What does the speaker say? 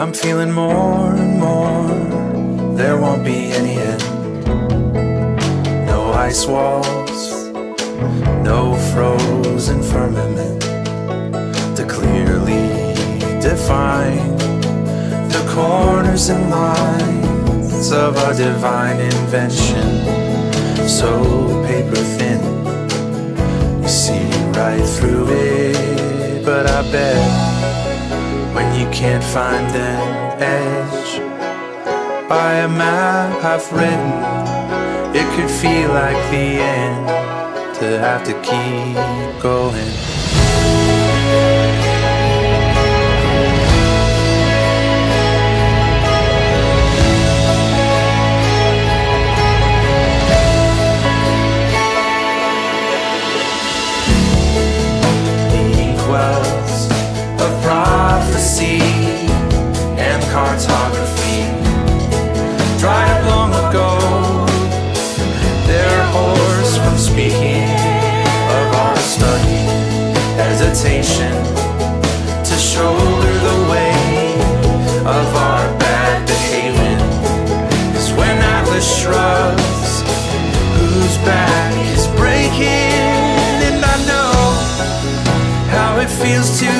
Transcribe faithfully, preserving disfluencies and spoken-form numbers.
I'm feeling more and more, there won't be any end. No ice walls, no frozen firmament to clearly define the corners and lines of our divine invention. So paper thin, you see right through it. But I bet when you can't find an edge by a map I've written, it could feel like the end to have to keep going. Wells of prophecy and cartography dried up long ago. They're hoarse from speaking of our study, hesitation to shoulder the weight of our bad behaving. 'Cause when Atlas shrugs, whose back is breaking? And I know how it feels to